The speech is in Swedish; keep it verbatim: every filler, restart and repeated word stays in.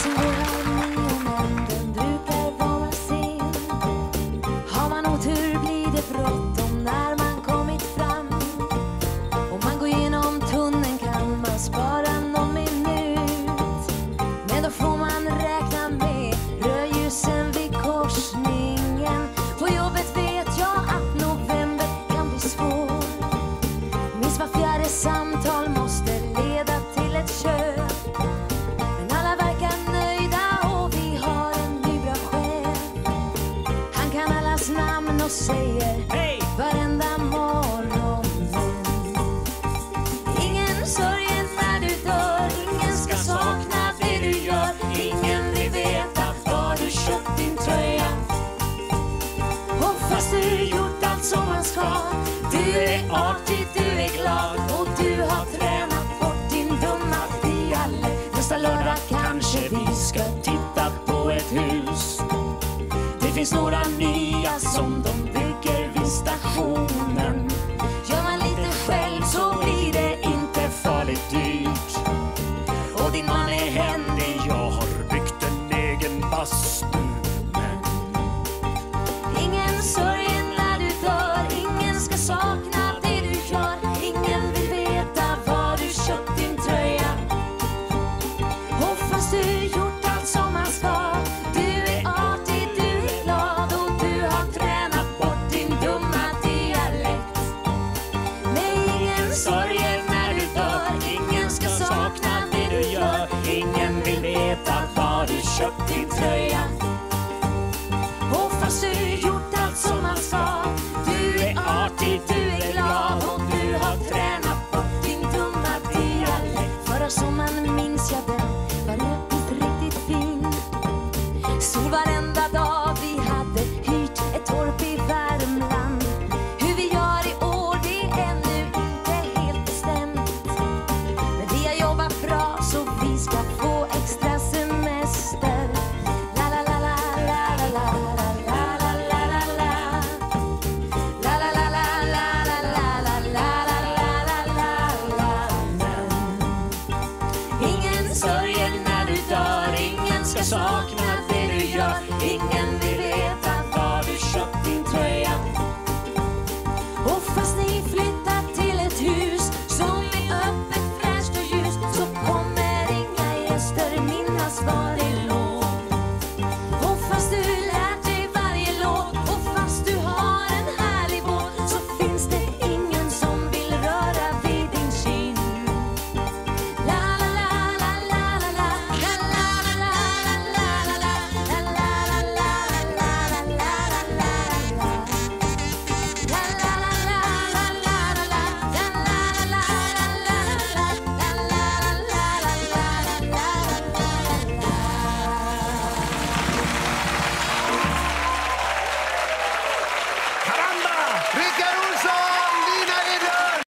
Bussen går halv nio men den brukar vara sen. Har man otur blir det bråttom när man kommit fram. Om man går igenom tunneln kan man spara någon minut. Men då får man räkna med rödljusen vid korsningen. På jobbet vet jag att november kan bli svår. Minst var fjärde samtal måste leda till ett köp. Men alla verkar nöjda och vi har en ny bra chef. Han kan allas namn och säger hej varenda morgon. Ingen sörjer när du dör, ingen ska sakna det du gör. Ingen vill veta var du köpt din tröja. Och fast du gjort allt som man ska, du är artig, du är glad och du har tränat bort din dumma dialekt. Nästa lördag kanske vi ska titta på ett hus. Det finns några nya som de bygger vid stationen. Gör man lite själv så blir det inte farligt dyrt. Och din man är händig, jag har byggt en egen bastu. Ingen sörjer när du dör, ingen ska sakna det du gör. Ingen vill veta var du köpt din tröja. Och fast du gjort allt som man ska, du är artig, du är glad och du har tränat bort din dumma dialekt. Nej, ingen sörjer när du dör, ingen ska sakna det du gör. Ingen vill veta var du köpt din tröja. Och fast du gjort allt som man ska, du är artig, du är glad